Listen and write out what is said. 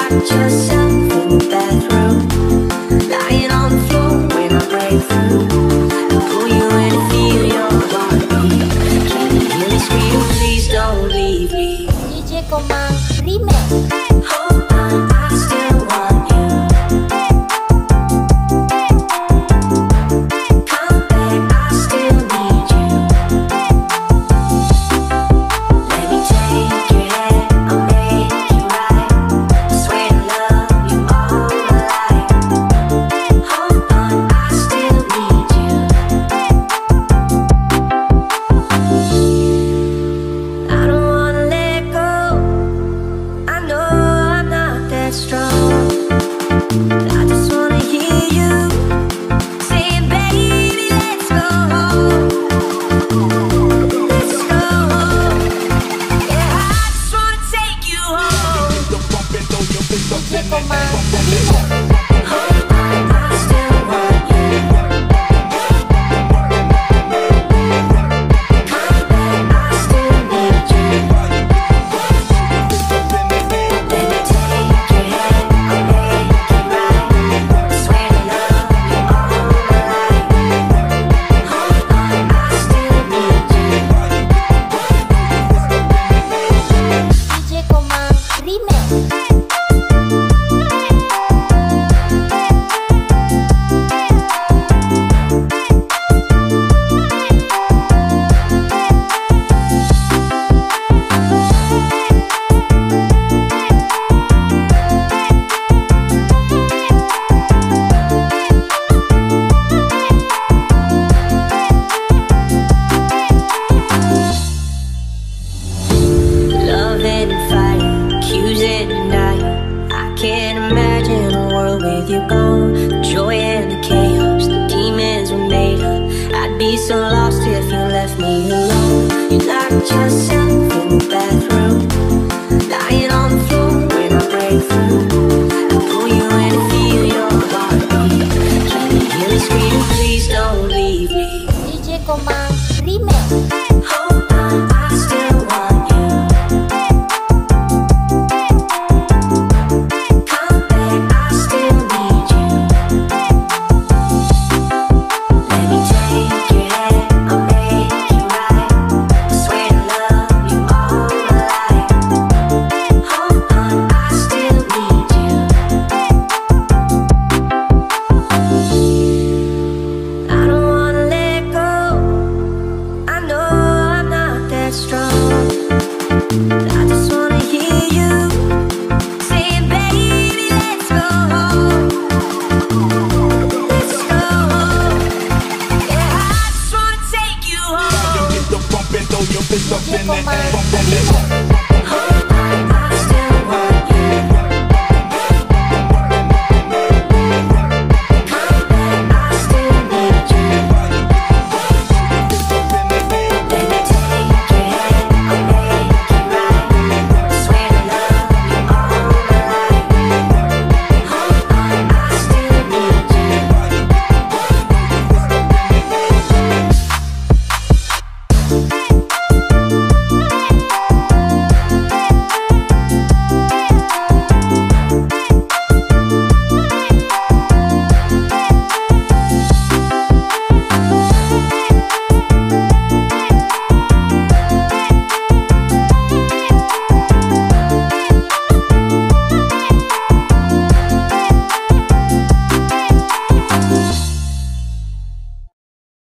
Watch yourself in the bathroom, lying on the floor when I break through. I pull you in and feel your heartbeat. Can you hear me scream? Please don't leave me. DJ Komang Remix. Hold on, I still want you. Come back, I still need you. Let me take your hand, I'll make you right. I swear to love you all my life. Hold on, I still need you. I don't wanna let go. I know I'm not that strong. I just wanna hear you saying, baby, let's go home. Let's go home. Yeah, I just wanna take you home. DJ Komang